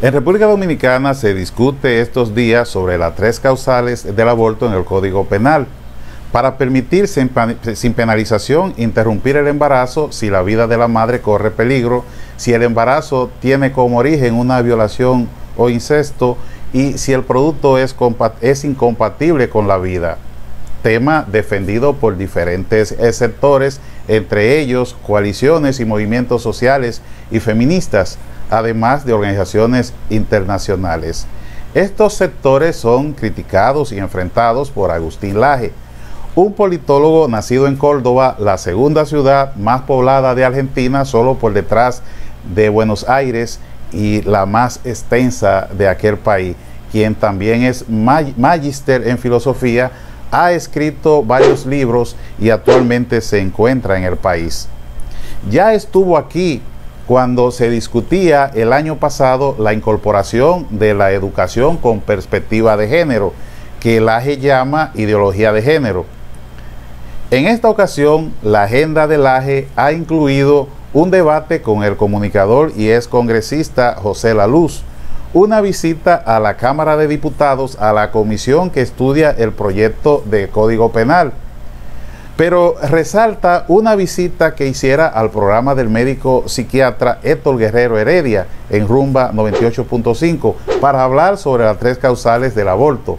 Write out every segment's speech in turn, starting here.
En República Dominicana se discute estos días sobre las 3 causales del aborto en el Código Penal, para permitir sin penalización interrumpir el embarazo si la vida de la madre corre peligro, si el embarazo tiene como origen una violación o incesto y si el producto es incompatible con la vida. Tema defendido por diferentes sectores, entre ellos coaliciones y movimientos sociales y feministas, además de organizaciones internacionales. Estos sectores son criticados y enfrentados por Agustín Laje, un politólogo nacido en Córdoba, la segunda ciudad más poblada de Argentina, solo por detrás de Buenos Aires y la más extensa de aquel país, quien también es magíster en filosofía, ha escrito varios libros y actualmente se encuentra en el país. Ya estuvo aquí cuando se discutía el año pasado la incorporación de la educación con perspectiva de género, que Laje llama ideología de género. En esta ocasión, la agenda de Laje ha incluido un debate con el comunicador y ex congresista José La Luz, una visita a la Cámara de Diputados a la comisión que estudia el proyecto de Código Penal, pero resalta una visita que hiciera al programa del médico psiquiatra Héctor Guerrero Heredia en Rumba 98.5 para hablar sobre las 3 causales del aborto.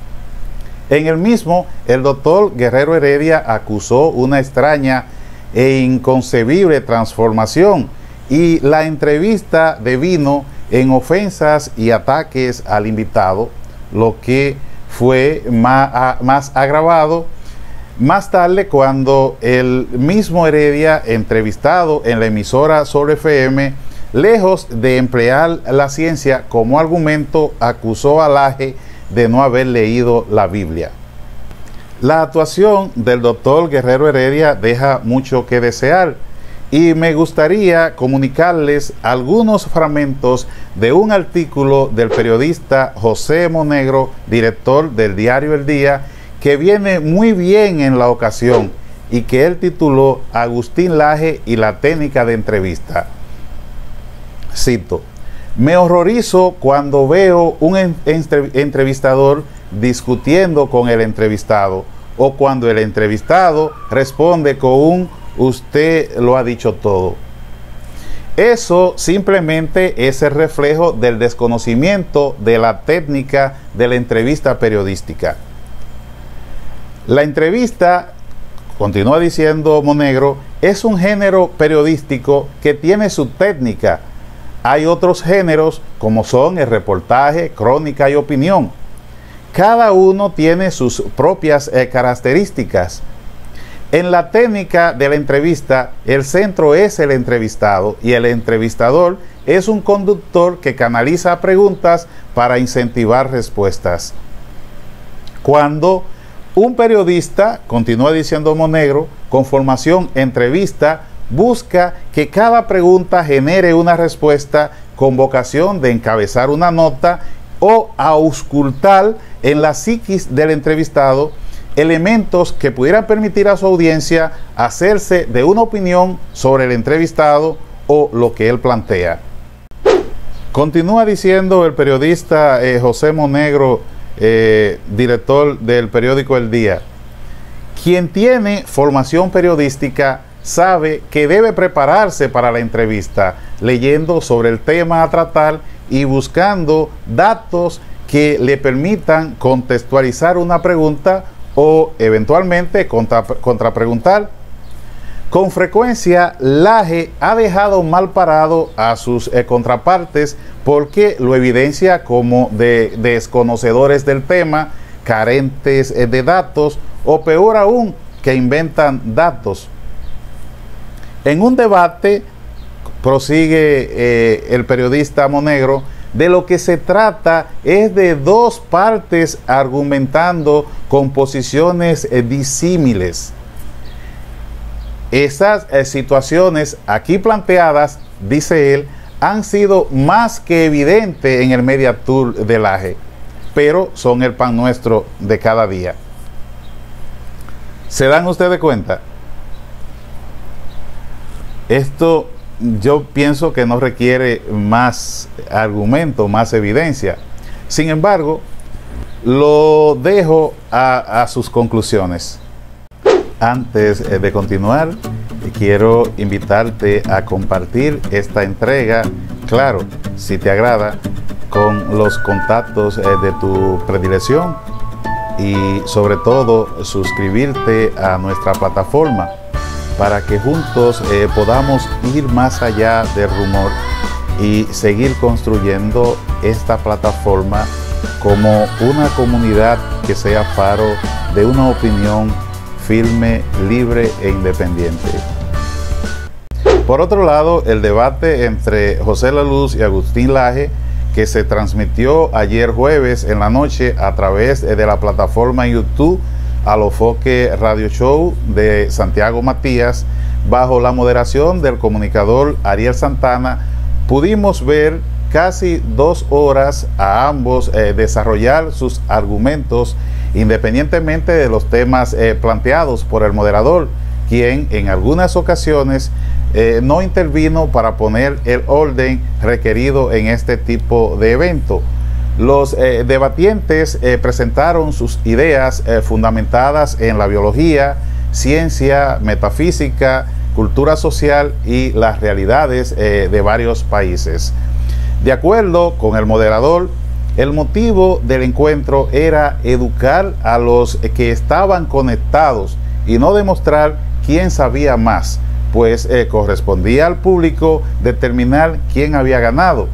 En el mismo, el doctor Guerrero Heredia acusó una extraña e inconcebible transformación y la entrevista devino en ofensas y ataques al invitado, lo que fue más agravado más tarde cuando el mismo Heredia, entrevistado en la emisora Sol FM, lejos de emplear la ciencia como argumento, acusó a Laje de no haber leído la Biblia. La actuación del doctor Guerrero Heredia deja mucho que desear y me gustaría comunicarles algunos fragmentos de un artículo del periodista José Monegro, director del diario El Día, que viene muy bien en la ocasión y que él tituló Agustín Laje y la técnica de entrevista. Cito: me horrorizo cuando veo un entrevistador discutiendo con el entrevistado o cuando el entrevistado responde con un "usted lo ha dicho todo". Eso simplemente es el reflejo del desconocimiento de la técnica de la entrevista periodística. La entrevista, continúa diciendo Monegro, es un género periodístico que tiene su técnica. Hay otros géneros como son el reportaje, crónica y opinión. Cada uno tiene sus propias características. En la técnica de la entrevista, el centro es el entrevistado y el entrevistador es un conductor que canaliza preguntas para incentivar respuestas. Cuando un periodista, continúa diciendo Monegro, con formación entrevista, busca que cada pregunta genere una respuesta con vocación de encabezar una nota o auscultar en la psiquis del entrevistado elementos que pudieran permitir a su audiencia hacerse de una opinión sobre el entrevistado o lo que él plantea. Continúa diciendo el periodista José Monegro, director del periódico El Día: quien tiene formación periodística sabe que debe prepararse para la entrevista, leyendo sobre el tema a tratar y buscando datos que le permitan contextualizar una pregunta o eventualmente contrapreguntar. Con frecuencia, Laje ha dejado mal parado a sus contrapartes porque lo evidencia como de desconocedores del tema, carentes de datos o peor aún, que inventan datos. En un debate, prosigue el periodista Monegro, de lo que se trata es de 2 partes argumentando con posiciones disímiles. Esas situaciones aquí planteadas, dice él, han sido más que evidentes en el Media Tour de Laje, pero son el pan nuestro de cada día. ¿Se dan ustedes cuenta? Esto yo pienso que no requiere más argumento, más evidencia. Sin embargo, lo dejo a sus conclusiones. Antes de continuar, quiero invitarte a compartir esta entrega, claro, si te agrada, con los contactos de tu predilección y sobre todo suscribirte a nuestra plataforma para que juntos podamos ir más allá del rumor y seguir construyendo esta plataforma como una comunidad que sea faro de una opinión firme, libre e independiente. Por otro lado, el debate entre José La Luz y Agustín Laje, que se transmitió ayer jueves en la noche a través de la plataforma YouTube Alofoque Radio Show de Santiago Matías, bajo la moderación del comunicador Ariel Santana, pudimos ver casi 2 horas a ambos desarrollar sus argumentos independientemente de los temas planteados por el moderador, quien en algunas ocasiones no intervino para poner el orden requerido en este tipo de evento. Los debatientes presentaron sus ideas fundamentadas en la biología, ciencia, metafísica, cultura social y las realidades de varios países. De acuerdo con el moderador, el motivo del encuentro era educar a los que estaban conectados y no demostrar quién sabía más, pues correspondía al público determinar quién había ganado.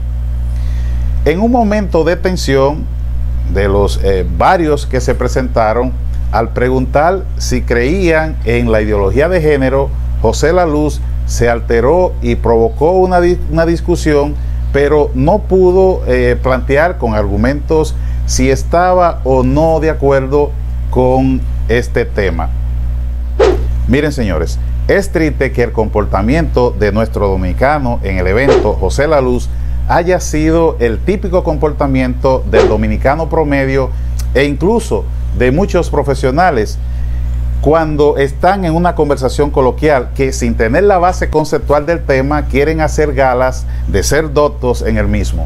En un momento de tensión de los varios que se presentaron, al preguntar si creían en la ideología de género, José La Luz se alteró y provocó una discusión, pero no pudo plantear con argumentos si estaba o no de acuerdo con este tema. Miren, señores, es triste que el comportamiento de nuestro dominicano en el evento José La Luz haya sido el típico comportamiento del dominicano promedio e incluso de muchos profesionales cuando están en una conversación coloquial que, sin tener la base conceptual del tema, quieren hacer galas de ser doctos en el mismo.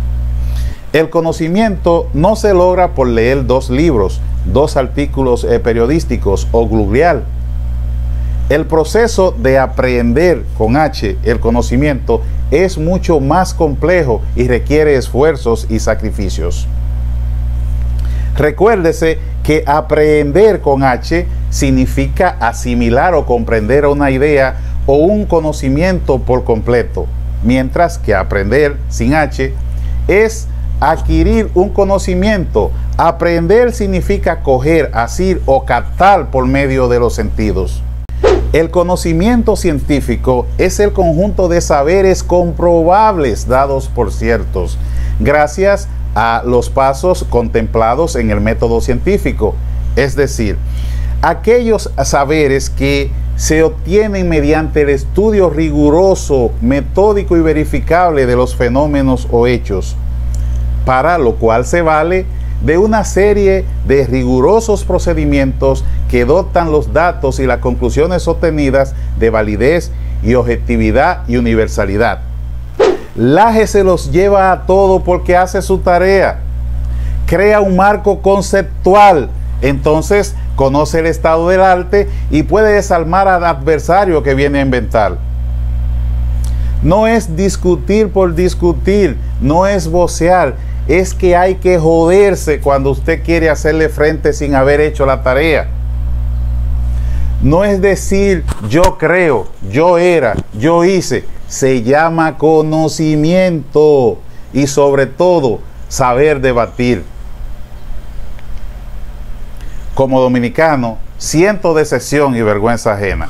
El conocimiento no se logra por leer 2 libros, 2 artículos periodísticos o googlear. El proceso de aprender con H el conocimiento es mucho más complejo y requiere esfuerzos y sacrificios. Recuérdese que aprender con H significa asimilar o comprender una idea o un conocimiento por completo, mientras que aprender sin H es adquirir un conocimiento. Aprender significa coger, asir o captar por medio de los sentidos. El conocimiento científico es el conjunto de saberes comprobables dados por ciertos, gracias a los pasos contemplados en el método científico, es decir, aquellos saberes que se obtienen mediante el estudio riguroso, metódico y verificable de los fenómenos o hechos, para lo cual se vale de una serie de rigurosos procedimientos que dotan los datos y las conclusiones obtenidas de validez y objetividad y universalidad. Laje se los lleva a todo porque hace su tarea, crea un marco conceptual, entonces conoce el estado del arte y puede desarmar al adversario que viene a inventar. No es discutir por discutir, no es vocear, es que hay que joderse cuando usted quiere hacerle frente sin haber hecho la tarea. No es decir yo creo, yo era, yo hice. Se llama conocimiento y sobre todo saber debatir. Como dominicano, siento decepción y vergüenza ajena.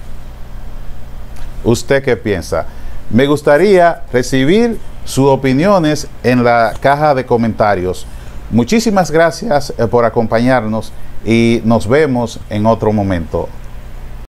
¿Usted qué piensa? Me gustaría recibir sus opiniones en la caja de comentarios. Muchísimas gracias por acompañarnos y nos vemos en otro momento.